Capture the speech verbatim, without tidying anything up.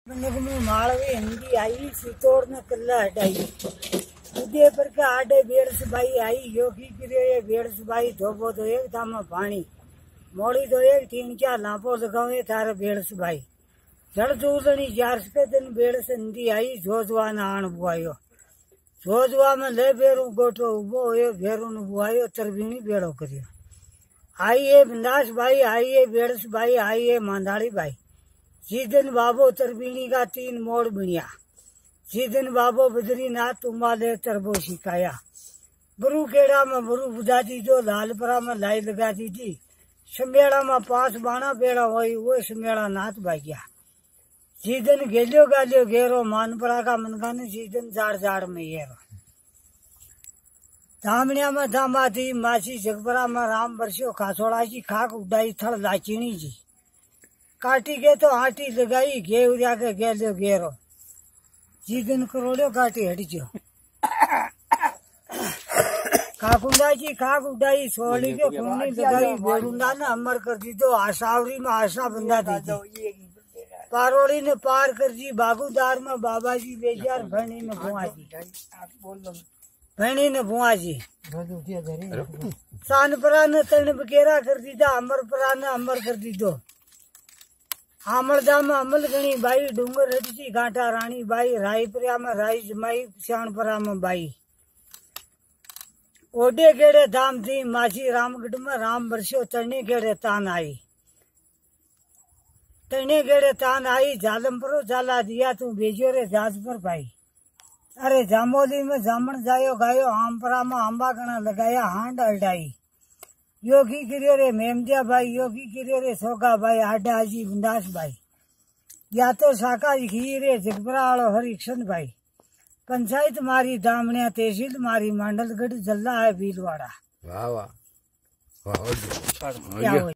मालवी हिंदी आई सितोड़ न कल्ला हटाई उदय पर के आडे बेड़स बाई आई योगी किरे बेड़स बाई धोबो तो एक दामा पानी मोड़ी तो एक तीन चार लापो लगावे थारे बेड़स बाई जड़ चूलनी चार के दिन बेड़स हिंदी आई जोजवा न आण बुआयो जोजवा में ले बेरू गोटो उबो हुयो बेरू न बुआयो तरबीनी बेड़ो करियो आई है बिंदास बाई आई है बेड़स बाई आई है मांदाड़ी बाई जिदन बाबो तरबीनी का तीन मोड़ बिनिया जिदन बाबो बद्रीनाथ तुम्हारे तरबो सिखाया बरू केड़ा में बरू बुझा दी जो लालपरा में लाई लगा दी थी समेड़ा में पांच बाणा बेड़ा हुई वो समेड़ा नाथ भाग्या जिदन गेलियो गालियो घेरो मानपरा का मनका ने जिदन जाड़ जाड़ में येरो धामणिया में धामा थी मासी जगपरा में राम बरसियो खासोड़ा जी खाक उड़ाई थड़ लाचीनी जी काटी के तो आटी लगाई घे उड़िया के गेलो घेरो जिदन करोड़ियो काटी हटजो काकुंडा जी खाक उड़ाई सोली के खूनी लगाई बेरुंडा ने अमर कर दी तो आशावरी में आशा बंदा दी थी पारोड़ी ने पार कर दी बागुदार में बाबा जी बेजार भैनी ने बुआ जी भैनी ने बुआ जी सानपरा ने तन बकेरा कर दी था अमरपरा ने अमर कर दी दो आमलदा में अमल गणी बाई डूंगर हटची घाटा रानी बाई रायपुरिया में राई जमाई श्याणपरा में बाई ओडे गेड़े धाम थी मासी रामगढ़ में राम बरसियो तने गेड़े तान आई तने गेड़े तान आई जालमपुरो जाला दिया तू भेजो रे जाज पर भाई अरे जामोली में जामन जायो गायो आमपरा में आंबा गणा लगाया हांड अल्डाई योगी किरियो रे मेमदिया भाई योगी किरियो रे सोगा भाई आडा जी बिंदास भाई या तो साका घी रे जगपरा वालो हरिक्शन भाई पंचायत मारी दामणिया तहसील मारी मांडलगढ़ जल्ला है भीलवाड़ा वाह वाह वाह